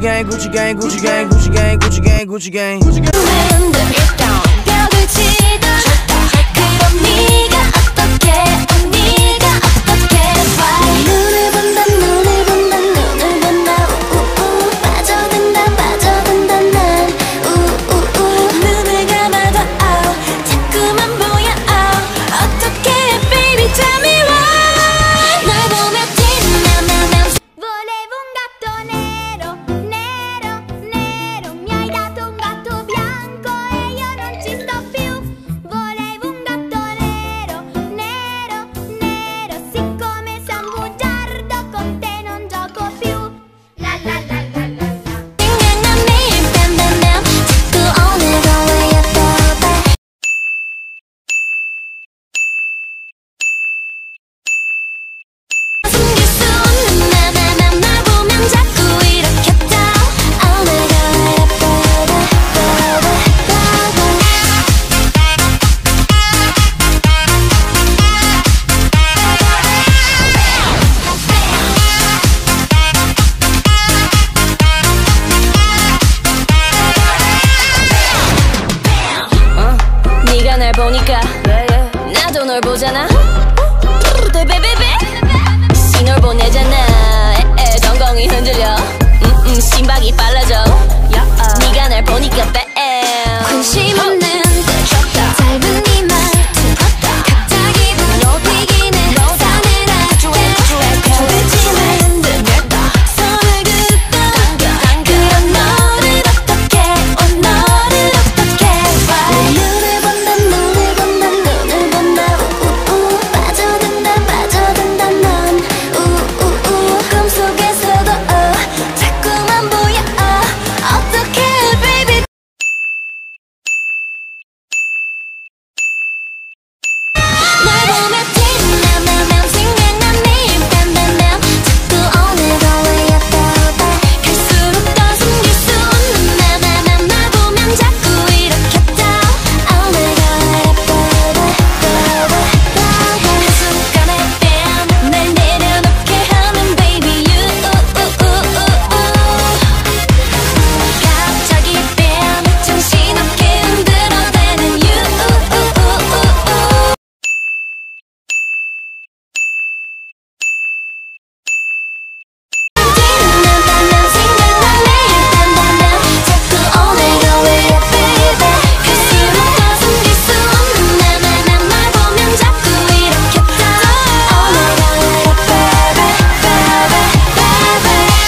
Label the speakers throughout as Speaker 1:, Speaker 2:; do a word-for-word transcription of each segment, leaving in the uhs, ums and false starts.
Speaker 1: gang, Gucci gang, Gucci gang, Gucci gang, Gucci gang, Gucci gang, Gucci gang.
Speaker 2: 벽을 치다 그럼 네가 어떻게 네가 어떻게 봐 눈을 본다 눈을 본다 눈을 본다 우우우 빠져든다 빠져든다 난 우우우 눈을 감아도 oh, 자꾸만 보여 oh, 어떻게 baby tell me why 널 보며 뒷맘맘맘
Speaker 3: Volevo un gatto nero, nero, nero. Mi hai dato un gatto bianco e io non ci sto più. Volevo un gatto nero, nero, nero. Siccome sei un bugiardo con te non gioco più. La la la la la la.
Speaker 2: 생각난 매일 뺨뺨뺨 자꾸 오늘도 왜 예뻐봐 숨길 수 없는 나나나 날 보면 자꾸 이렇게 down Oh my god 예뻐봐 어? 네가 날 보니까 나도 널 보잖아 베베베베 신호를 보내잖아 에에 덩덩이 흔들려 음음 심박이 빨라져 네가 날 보니까 뱀 관심 없는 듯 짧은 네 말투 갑자기 높이기는 싸늘하게 도대체는 듯 손을 긋고 그런 너를 어떻게 어 너를 어떻게 봐 눈을 본다 눈을 본다 눈을 본다 우우우 빠져든다 빠져든다 넌 우우우 꿈속에서도 oh, 자꾸만 보여 oh, 어떻게 baby 널 보며 뒷맘맘맘 생각난 매일 뺨뺨뺨 자꾸 오늘도 왜 예뻐봐 갈수록 더 숨길 수 없는 나나나 날 보면 자꾸 이렇게 down Oh my god 예뻐봐 한순간에 뺨 날 내려놓게 하는 baby you 갑자기 뺨 정신없게 흔들어대는 you 뒷맘맘맘 생각난 매일 뺨뺨뺨 자꾸 오늘도 왜 baby 갈수록 더 숨길 수 없는 나나나 날 보면 자꾸 이렇게 down Oh my god baby baby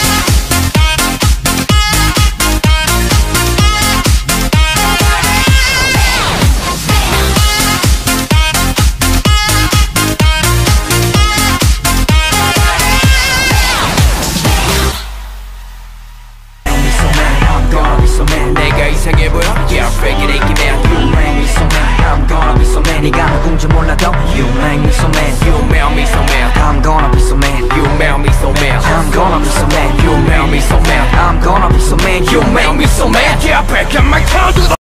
Speaker 4: I'm gonna be so man 내가 이상해 보여? Yeah, break it, make it man You make me so man I'm gonna be so man 네가 누군지 몰라도 You make me so man You make me so man I'm gonna be so man You make me so man I'm gonna be so man You make me so man I'm gonna be so man You make me so man Yeah, break it, my tongue